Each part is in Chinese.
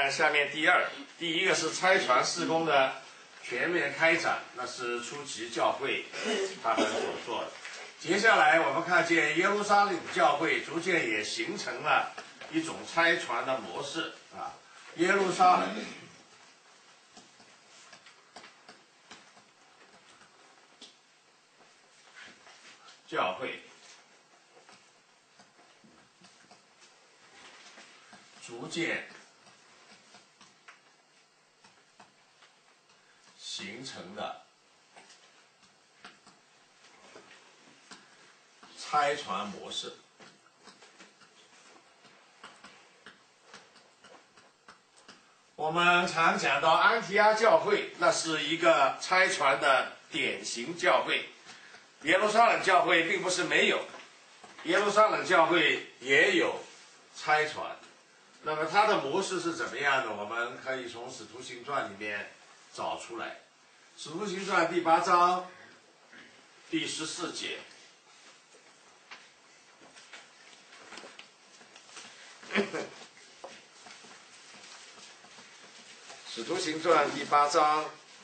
看下面第一个是差传事工的全面开展，那是初期教会他们所做的。接下来我们看见耶路撒冷教会逐渐也形成了一种差传的模式啊，耶路撒冷教会逐渐形成的差传模式。我们常讲到安提阿教会，那是一个差传的典型教会。耶路撒冷教会并不是没有，耶路撒冷教会也有差传。那么它的模式是怎么样的？我们可以从《使徒行传》里面找出来。《使徒行传》第8章第14节。使徒行传第8章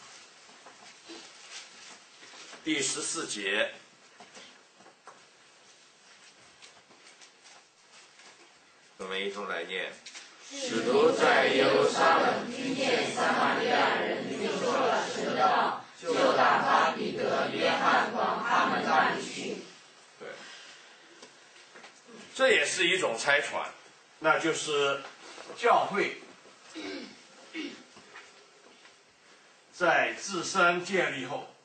第14节，我们一同来念。 使徒在耶路撒冷听见撒玛利亚人领受了神的道，就打发彼得、约翰往他们那里去。 对，这也是一种差传，那就是教会在自身建立后，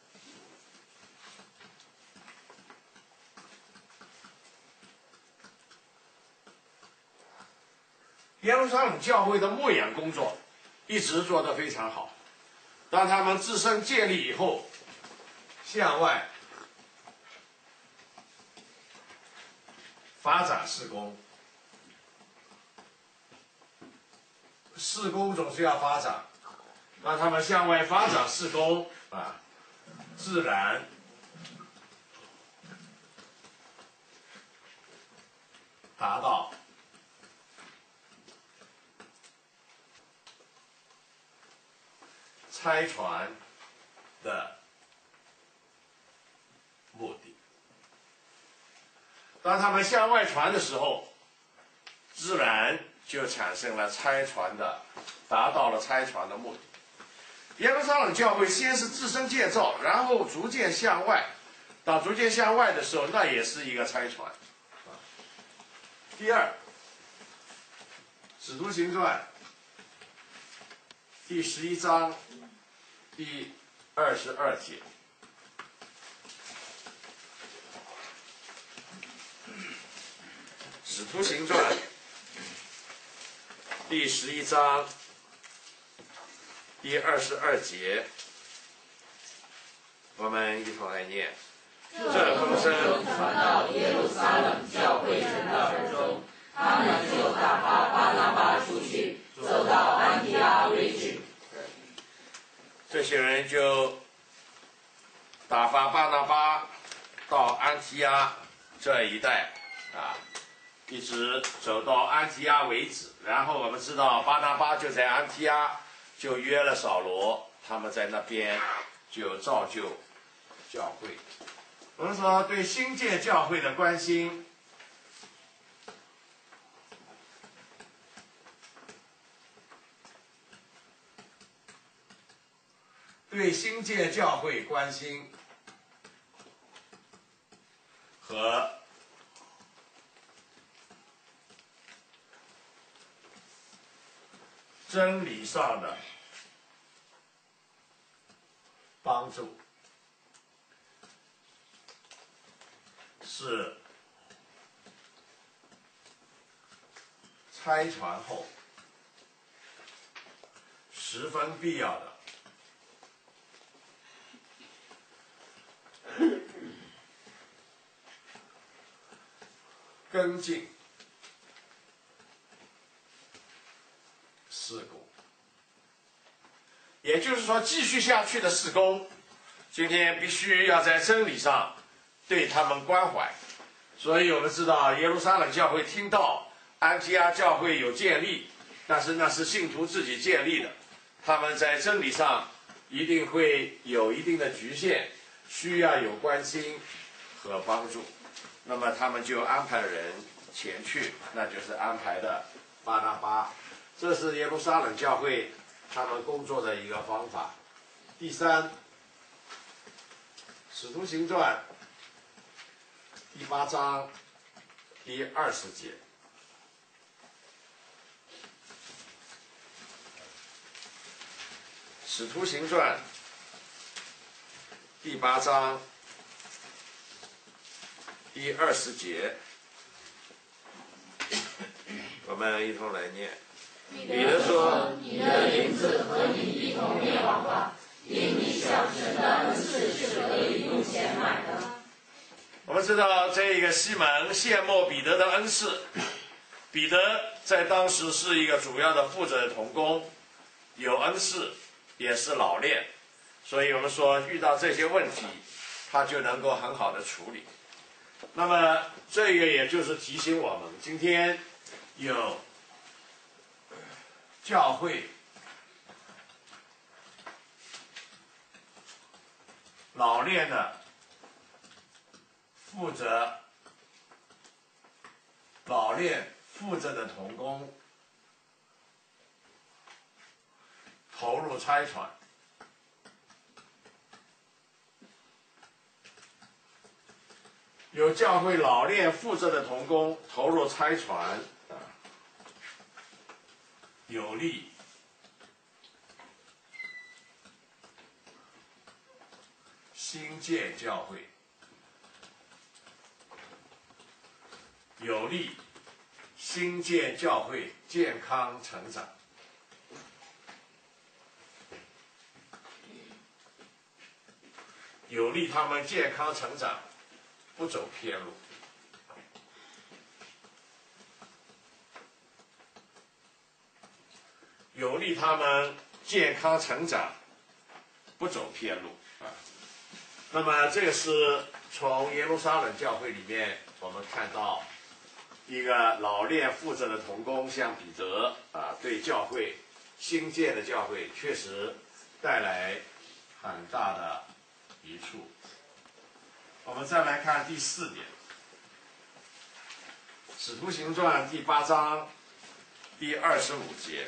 耶路撒冷教会的牧养工作一直做得非常好。当他们自身建立以后，向外发展事工，事工总是要发展。当他们向外发展事工啊，自然达到差传的目的。当他们向外传的时候，自然就产生了差传的，达到了差传的目的。耶路撒冷教会先是自身建造，然后逐渐向外。当逐渐向外的时候，那也是一个差传。第二，《使徒行传》第11章第22节。《使徒行传》第11章第22节，我们一同来念。这风声传到耶路撒冷教会人的耳中，他们就打发巴拿巴出去，走到安提阿为止。 这些人就打发巴拿巴到安提阿这一带啊，一直走到安提阿为止。然后我们知道巴拿巴就在安提阿就约了扫罗，他们在那边就造就教会。我们说对新建教会的关心，对新建教会关心和真理上的帮助，是差传后十分必要的。跟进事工，也就是说，继续下去的事工，今天必须要在真理上对他们关怀。所以我们知道，耶路撒冷教会听到安提阿教会有建立， 但是那是信徒自己建立的，他们在真理上一定会有一定的局限，需要有关心和帮助。那么他们就安排人前去，那就是安排的巴拿巴。这是耶路撒冷教会他们工作的一个方法。第三，使徒行传第8章第20节。使徒行传第8章第20节，我们一同来念。 彼得说：“你的银子和你一同灭亡吧，因你想神的恩赐是可以用钱买的。” 我们知道这个西门羡慕彼得的恩赐，彼得在当时是一个主要的负责同工，有恩赐，也是老练，所以我们说遇到这些问题，他就能够很好的处理。那么这个也就是提醒我们，今天有教会老练的负责的同工投入差传，有教会老练负责的同工投入差传，有利新建教会，有利新建教会健康成长。有利他们健康成长，不走偏路。有利他们健康成长，不走偏路啊。那么这个是从耶路撒冷教会里面我们看到一个老练负责的同工，像彼得啊，对教会新建的教会确实带来很大的益处。我们再来看第4点，《使徒行传》第8章第25节。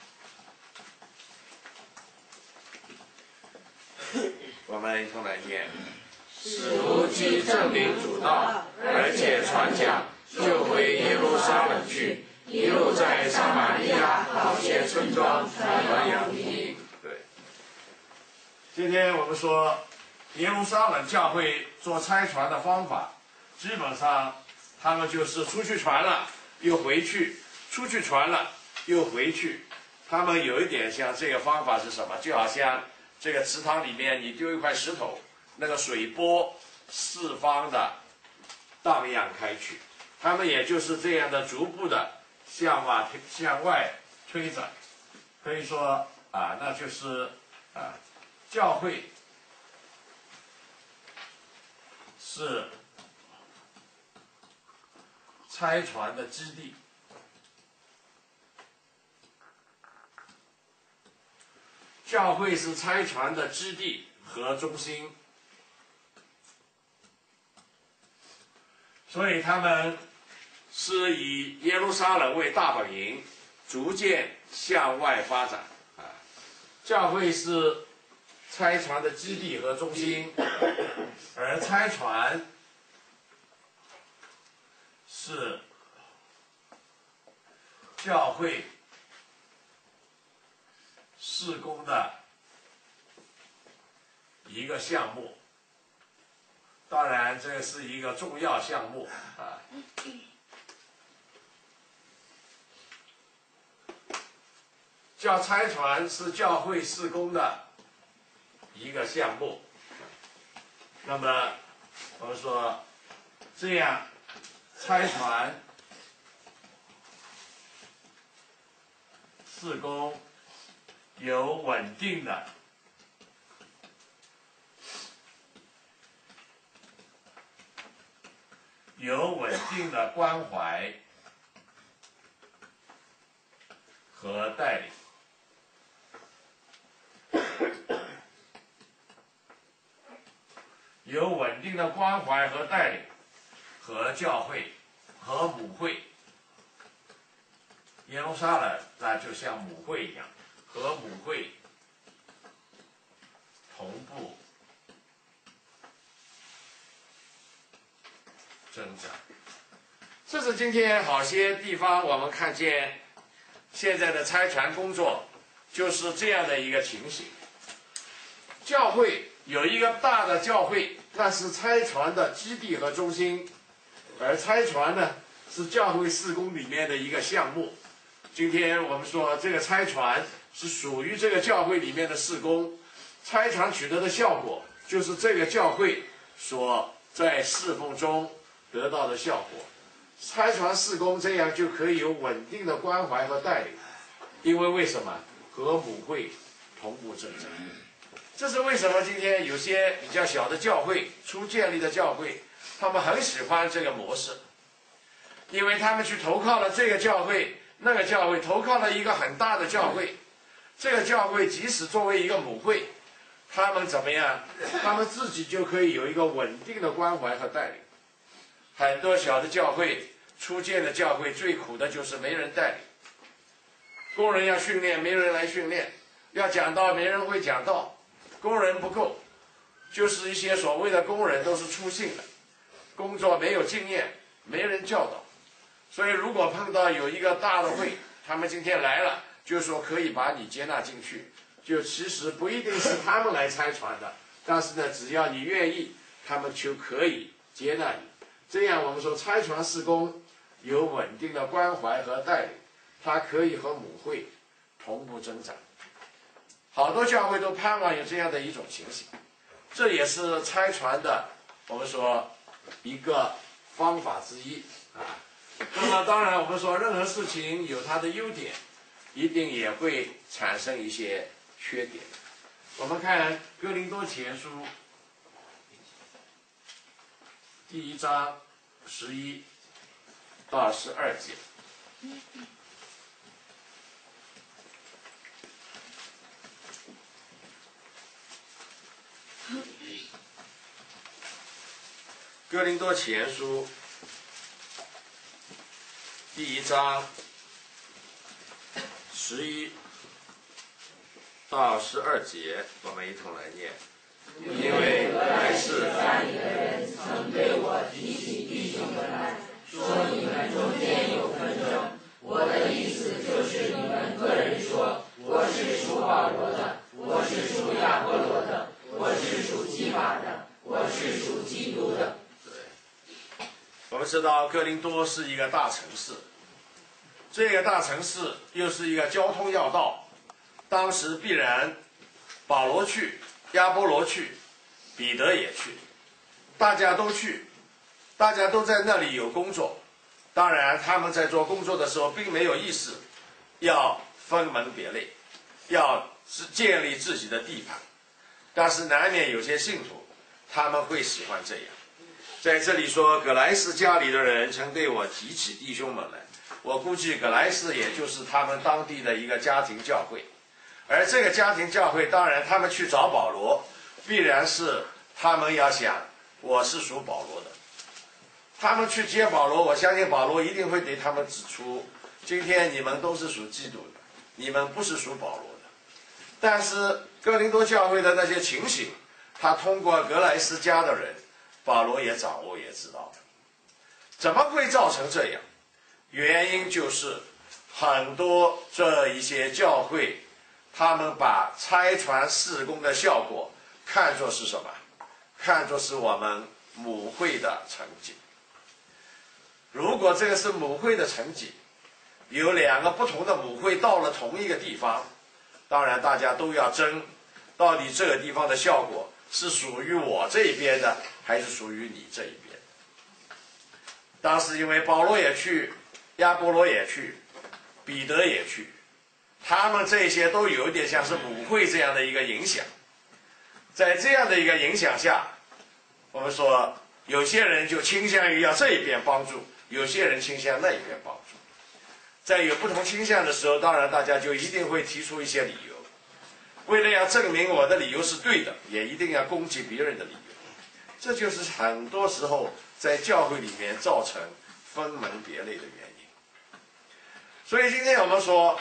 我们一同来念。 使徒既证明主道，而且传讲，就回耶路撒冷去，一路在撒玛利亚好些村庄传扬福音。 对。今天我们说耶路撒冷教会做差传的方法，基本上他们就是出去传了又回去，出去传了又回去。他们有一点像这个方法是什么？就好像这个池塘里面你丢一块石头，那个水波四方的荡漾开去，他们也就是这样的逐步的向外推展。可以说啊，那就是啊，教会是差传的基地。教会是差传的基地和中心，所以他们是以耶路撒冷为大本营，逐渐向外发展。教会是差传的基地和中心，而差传是教会事工的一个项目，当然这是一个重要项目啊。差传是教会事工的一个项目。那么我们说，这样差传事工有稳定的关怀和带领，有稳定的关怀和带领，和教会和母会。耶路撒冷那就像母会一样，和母会同步增长。这是今天好些地方我们看见现在的拆船工作就是这样的一个情形。教会有一个大的教会，那是拆船的基地和中心，而拆船呢是教会事工里面的一个项目。今天我们说这个拆船是属于这个教会里面的事工，拆船取得的效果就是这个教会所在侍奉中得到的效果。拆船事工这样就可以有稳定的关怀和带领，因为为什么？和母会同步增长。这是为什么今天有些比较小的教会，初建立的教会，他们很喜欢这个模式，因为他们去投靠了这个教会那个教会，投靠了一个很大的教会，这个教会即使作为一个母会，他们怎么样？他们自己就可以有一个稳定的关怀和带领。很多小的教会，初建的教会最苦的就是没人带领，工人要训练，没人来训练；要讲道，没人会讲道，工人不够，就是一些所谓的工人都是初信的，工作没有经验，没人教导。所以如果碰到有一个大的会，他们今天来了，就说可以把你接纳进去，就其实不一定是他们来拆船的，但是呢，只要你愿意，他们就可以接纳你。这样我们说拆船事工有稳定的关怀和带领，它可以和母会同步增长。好多教会都盼望有这样的一种情形，这也是拆船的我们说一个方法之一啊。那么当然我们说任何事情有它的优点，一定也会产生一些缺点。我们看哥林多前书第1章11到12节。哥林多前书第1章11到12节，我们一同来念。 因为来世家里的人曾对我提起弟兄们来，说你们中间有纷争。我的意思就是你们个人说，我是属保罗的，我是属亚波罗的，我是属基法的，我是属基督的。 对，我们知道哥林多是一个大城市，这个大城市又是一个交通要道，当时必然保罗去，亚波罗去，彼得也去，大家都去，大家都在那里有工作。当然他们在做工作的时候并没有意识要分门别类，要建立自己的地盘，但是难免有些信徒他们会喜欢这样。在这里说葛莱斯家里的人曾对我提起弟兄们来，我估计葛莱斯也就是他们当地的一个家庭教会，而这个家庭教会当然他们去找保罗，必然是他们要想我是属保罗的，他们去接保罗，我相信保罗一定会对他们指出，今天你们都是属基督的，你们不是属保罗的。但是哥林多教会的那些情形，他通过格莱斯家的人，保罗也掌握也知道了。怎么会造成这样？原因就是很多这一些教会，他们把拆船事工的效果看作是什么？看作是我们母会的成绩。如果这个是母会的成绩，有2个不同的母会到了同一个地方，当然大家都要争，到底这个地方的效果是属于我这一边的，还是属于你这一边？当时因为保罗也去，亚波罗也去，彼得也去，他们这些都有一点像是母会这样的一个影响。在这样的一个影响下，我们说有些人就倾向于要这一边帮助，有些人倾向那一边帮助。 在有不同倾向的时候，当然大家就一定会提出一些理由。为了要证明我的理由是对的，也一定要攻击别人的理由。这就是很多时候在教会里面造成分门别类的原因。所以今天我们说，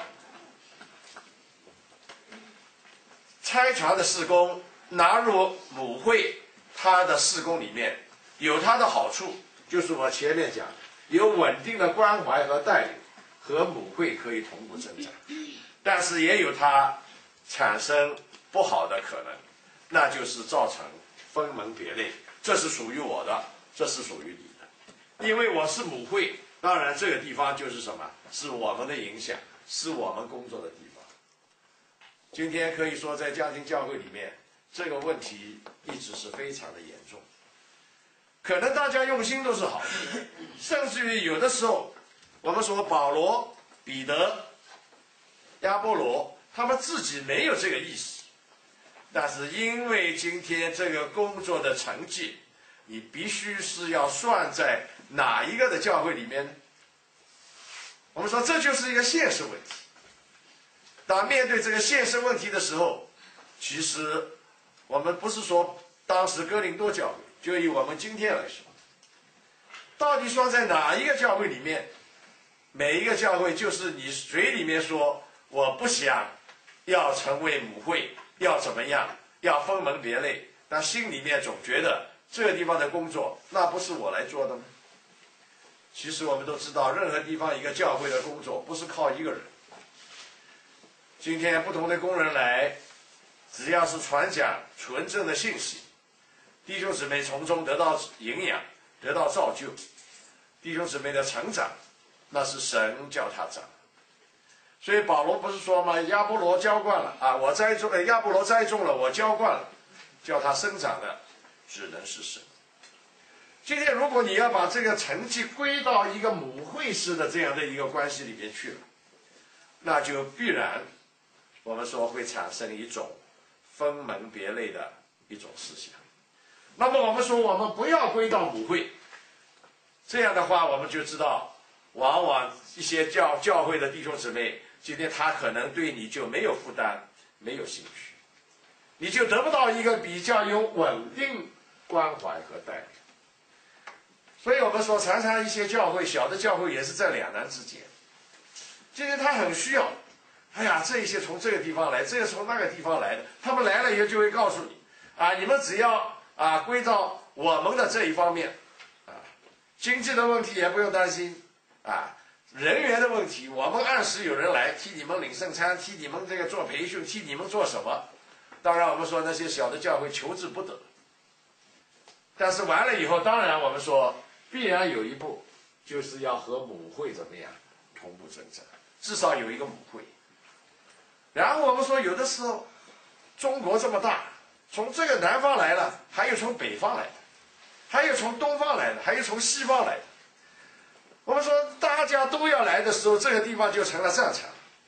拆船的事工纳入母会它的事工里面，有它的好处，就是我前面讲，有稳定的关怀和带领，和母会可以同步增长。但是也有它产生不好的可能，那就是造成分门别类。这是属于我的，这是属于你的。因为我是母会，当然这个地方就是什么？是我们的影响，是我们工作的地方。今天可以说在家庭教会里面，这个问题一直是非常的严重。可能大家用心都是好的，甚至于有的时候，我们说保罗、彼得、亚波罗，他们自己没有这个意识。但是因为今天这个工作的成绩，你必须是要算在哪一个的教会里面呢？我们说这就是一个现实问题。当面对这个现实问题的时候，其实我们不是说当时哥林多教会，就以我们今天来说，到底算在哪一个教会里面？每一个教会就是你嘴里面说我不想要成为母会，要怎么样，要分门别类，但心里面总觉得这个地方的工作，那不是我来做的吗？其实我们都知道，任何地方一个教会的工作不是靠一个人。今天不同的工人来，只要是传讲纯正的信息，弟兄姊妹从中得到营养，得到造就，弟兄姊妹的成长，那是神叫他长。所以保罗不是说吗？亚波罗浇灌了啊，我栽种，亚波罗栽种了，我浇灌了，叫他生长的只能是神。今天如果你要把这个成绩归到一个母会式的这样的一个关系里面去了，那就必然我们说会产生一种分门别类的一种思想。那么我们说我们不要归到母会，这样的话我们就知道，往往一些教会的弟兄姊妹，今天他可能对你就没有负担，没有兴趣，你就得不到一个比较有稳定关怀和带领。所以我们说常常一些教会，小的教会也是在两难之间。今天他很需要，哎呀，这一些从这个地方来，这个从那个地方来的，他们来了以后就会告诉你，啊，你们只要归到我们的这一方面，经济的问题也不用担心，人员的问题，我们按时有人来替你们领圣餐，替你们这个做培训，替你们做什么？当然我们说那些小的教会求之不得，但是完了以后，当然我们说必然有一步，就是要和母会怎么样同步增长，至少有一个母会。然后我们说有的时候中国这么大，从这个南方来了，还有从北方来的，还有从东方来的，还有从西方来的。我们说大家都要来的时候，这个地方就成了战场。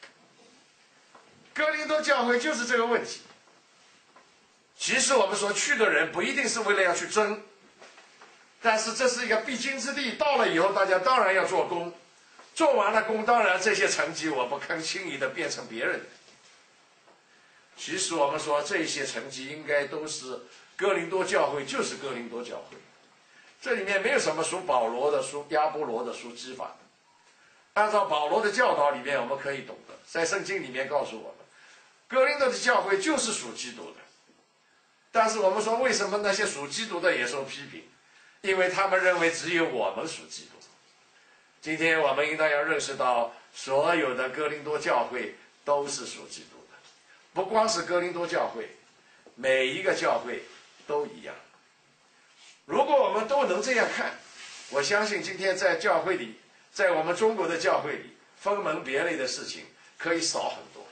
哥林多教会就是这个问题。其实我们说去的人不一定是为了要去争，但是这是一个必经之地，到了以后大家当然要做工，做完了工，当然这些成绩我不肯轻易的变成别人的。其实我们说这些成绩应该都是哥林多教会，就是哥林多教会，这里面没有什么属保罗的、属亚波罗的、属基法的。按照保罗的教导里面，我们可以懂得，在圣经里面告诉我们，哥林多的教会就是属基督的。但是我们说，为什么那些属基督的也受批评？因为他们认为只有我们属基督。今天我们应当要认识到，所有的哥林多教会都是属基督的，不光是哥林多教会，每一个教会都一样。如果我们都能这样看，我相信今天在教会里，在我们中国的教会里，分门别类的事情可以少很多。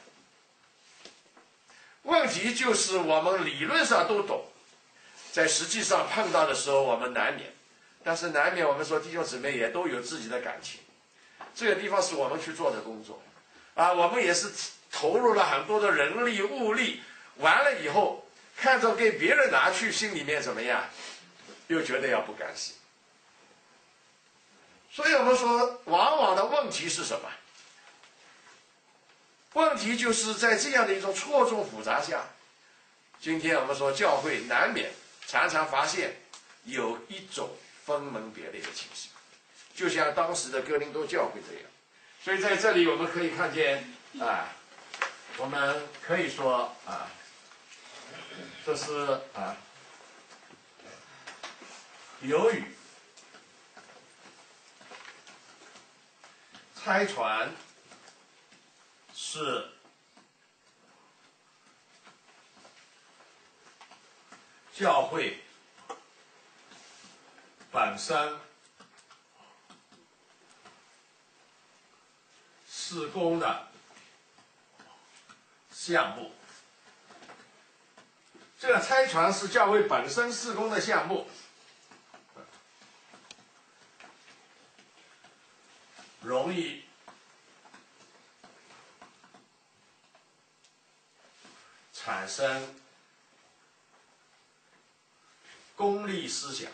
问题就是我们理论上都懂，在实际上碰到的时候我们难免，但是难免我们说弟兄姊妹也都有自己的感情，这个地方是我们去做的工作我们也是投入了很多的人力物力，完了以后看着给别人拿去，心里面怎么样，又觉得要不甘心。所以我们说往往的问题是什么？ 问题就是在这样的一种错综复杂下，今天我们说教会难免常常发现有一种分门别类的情形，就像当时的哥林多教会这样。所以在这里我们可以看见我们可以说这是由于差传是教会本身事工的项目，这个差传是教会本身事工的项目，容易产生功利思想。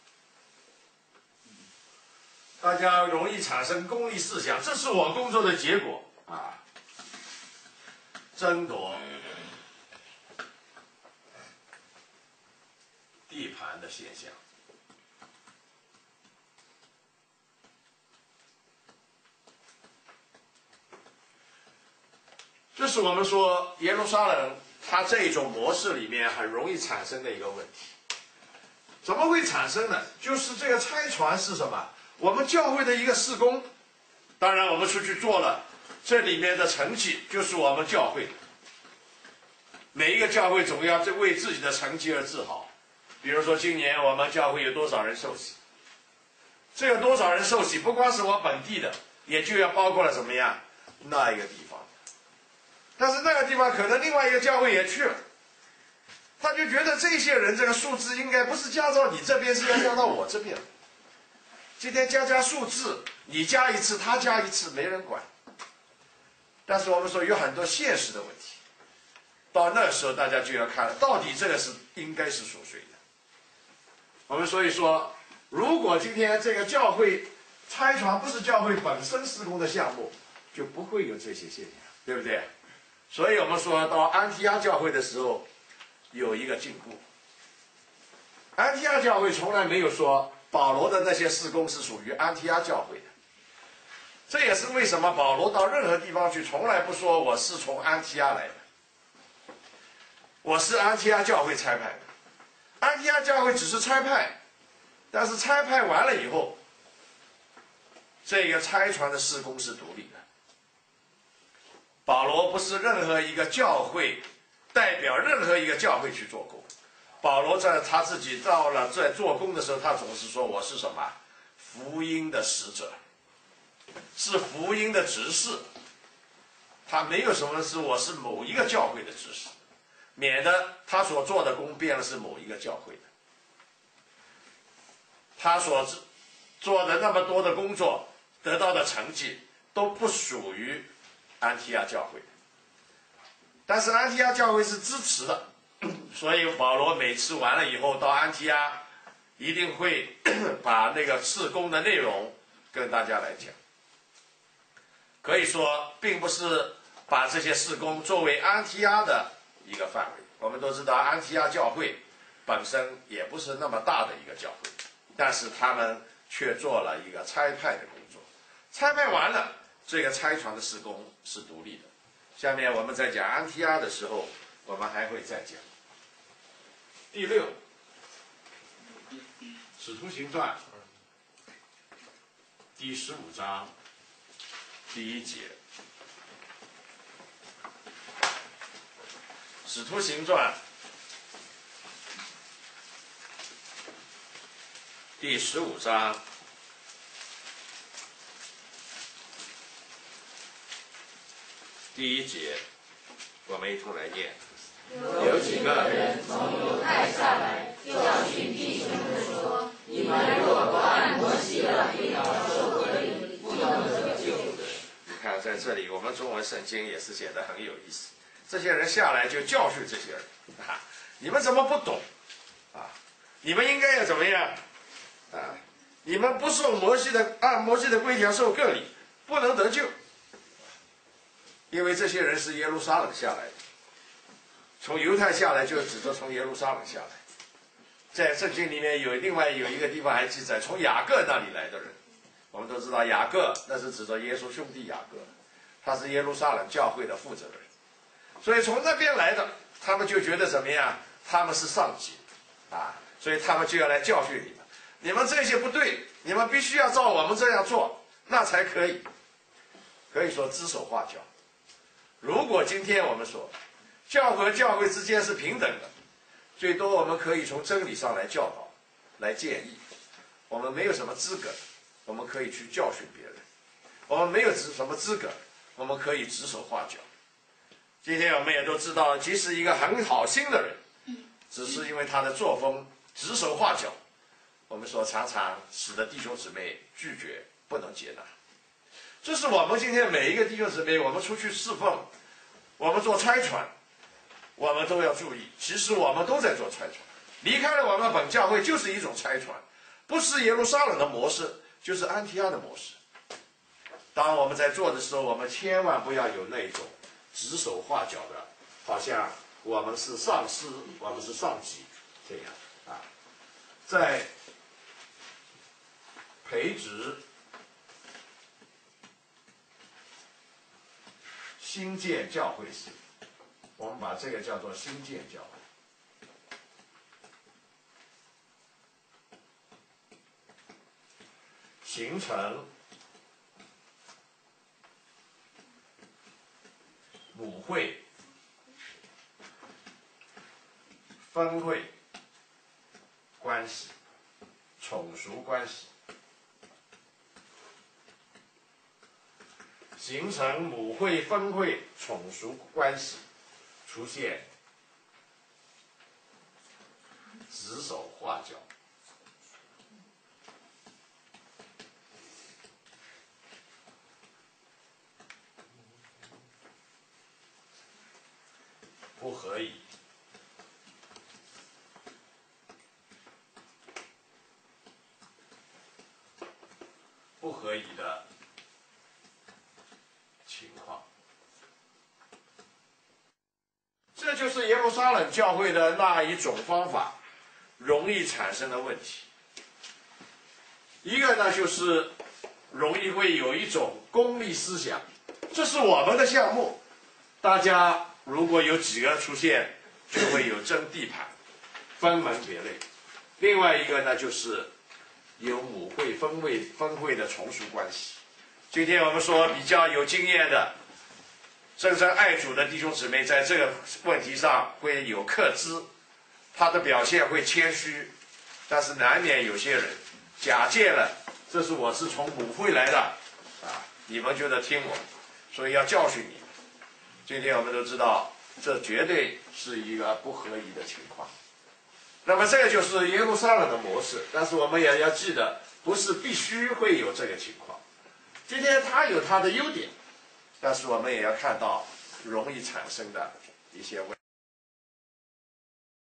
大家容易产生功利思想，这是我工作的结果争夺地盘的现象。这是我们说耶路撒冷它这种模式里面很容易产生的一个问题。怎么会产生呢？就是这个差传是什么？我们教会的一个事工，当然我们出去做了，这里面的成绩就是我们教会。每一个教会总要为自己的成绩而自豪。比如说今年我们教会有多少人受洗，这有多少人受洗，不光是我本地的，也就要包括了怎么样那一个地方。但是那个地方可能另外一个教会也去了，他就觉得这些人这个数字应该不是加到你这边，是要加到我这边。今天加数字，你加一次他加一次没人管。但是我们说有很多现实的问题，到那时候大家就要看了，到底这个是应该是属谁的。我们所以说，如果今天这个教会差传不是教会本身事工的项目，就不会有这些现象，对不对？所以我们说到安提阿教会的时候有一个进步。安提阿教会从来没有说保罗的那些事工是属于安提阿教会的，这也是为什么保罗到任何地方去从来不说我是从安提阿来的，我是安提阿教会差派的。安提阿教会只是差派，但是差派完了以后，这个差传的事工是独立的。保罗不是任何一个教会代表任何一个教会去做工。保罗在他自己到了在做工的时候，他总是说我是什么？福音的使者，是福音的执事。他没有什么是我是某一个教会的执事，免得他所做的工变了是某一个教会的。他所做的那么多的工作得到的成绩都不属于安提阿教会的，但是安提阿教会是支持的。所以保罗每次完了以后到安提阿，一定会把那个事工的内容跟大家来讲。可以说并不是把这些事工作为安提阿的一个范围。我们都知道安提阿教会本身也不是那么大的一个教会，但是他们却做了一个差派的工作。差派完了，这个差传的事工是独立的。下面我们在讲安提阿的时候，我们还会再讲。第6，使徒行传第15章第1节。使徒行传第15章第1节，我们一同来念。 有几个人从犹太下来，教训弟兄们说：你们若不按摩西的律法受割礼，不能得救的。 你看，在这里我们中文圣经也是写得很有意思。这些人下来就教训这些人你们怎么不懂你们应该要怎么样你们不受按摩西的规条受割礼，不能得救。 因为这些人是耶路撒冷下来的，从犹太下来就指着从耶路撒冷下来。在圣经里面另外有一个地方还记载，从雅各那里来的人。我们都知道雅各那是指着耶稣兄弟雅各，他是耶路撒冷教会的负责人，所以从那边来的，他们就觉得怎么样？他们是上级啊，所以他们就要来教训你们。你们这些不对，你们必须要照我们这样做，那才可以。可以说指手画脚。如果今天我们说教和教会之间是平等的，最多我们可以从真理上来教导、来建议。我们没有什么资格，我们可以去教训别人；我们没有什么资格，我们可以指手画脚。今天我们也都知道，即使一个很好心的人，只是因为他的作风指手画脚，我们说常常使得弟兄姊妹拒绝，不能接纳。这是我们今天每一个弟兄姊妹，我们出去侍奉，我们做差传，我们都要注意，其实我们都在做差传。离开了我们本教会就是一种差传，不是耶路撒冷的模式，就是安提阿的模式。当我们在做的时候，我们千万不要有那种指手画脚的，好像我们是上司，我们是上级这样啊。在培植新建教会时，我们把这个叫做新建教会。形成母会、分会关系、宠属关系，形成母会、分会、宠属关系，出现指手画脚。不合宜，不合宜的情况，这就是耶路撒冷教会的那一种方法容易产生的问题。一个呢，就是容易会有一种功利思想，这是我们的项目，大家如果有几个出现，就会有争地盘，分门别类。另外一个呢，就是有母会、分会的从属关系。今天我们说比较有经验的、真正爱主的弟兄姊妹，在这个问题上会有克制，他的表现会谦虚，但是难免有些人假借了，我是从母会来的啊，你们就得听我，所以要教训你。今天我们都知道，这绝对是一个不合宜的情况。那么这个就是耶路撒冷的模式，但是我们也要记得，不是必须会有这个情况。今天它有它的优点，但是我们也要看到容易产生的一些问题。